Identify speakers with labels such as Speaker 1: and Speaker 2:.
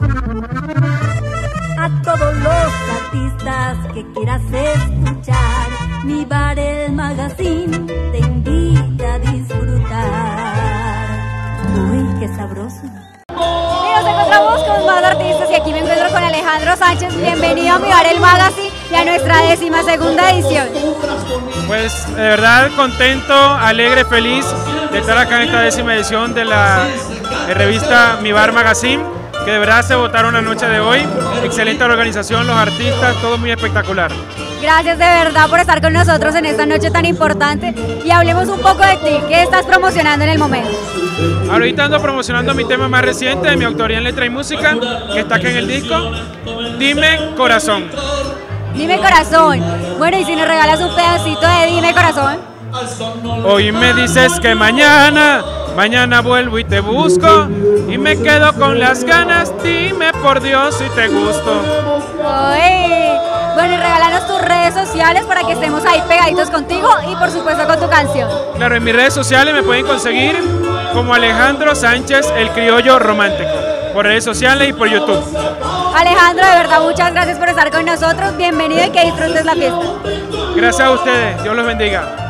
Speaker 1: A todos los artistas que quieras escuchar, Mi Bar El Magazine te invita a disfrutar. Uy, qué sabroso.
Speaker 2: Y nos encontramos con más artistas y aquí me encuentro con Alejandro Sánchez. Bienvenido a Mi Bar El Magazine y a nuestra 12ª edición.
Speaker 3: Pues de verdad contento, alegre, feliz de estar acá en esta 10ª edición de la revista Mi Bar Magazine, que de verdad se votaron la noche de hoy. Excelente organización, los artistas, todo muy espectacular.
Speaker 2: Gracias de verdad por estar con nosotros en esta noche tan importante y hablemos un poco de ti. ¿Qué estás promocionando en el momento?
Speaker 3: Ahorita ando promocionando mi tema más reciente de mi autoría en letra y música, que está aquí en el disco, Dime Corazón.
Speaker 2: Dime Corazón. Bueno, y si nos regalas un pedacito de Dime Corazón.
Speaker 3: Hoy me dices que mañana vuelvo y te busco, y me quedo con las ganas, dime por Dios si te gusto.
Speaker 2: Uy. Bueno, y regálanos tus redes sociales para que estemos ahí pegaditos contigo y por supuesto con tu canción.
Speaker 3: Claro, en mis redes sociales me pueden conseguir como Alejandro Sánchez, el criollo romántico, por redes sociales y por YouTube.
Speaker 2: Alejandro, de verdad, muchas gracias por estar con nosotros. Bienvenido y que disfrutes la fiesta.
Speaker 3: Gracias a ustedes, Dios los bendiga.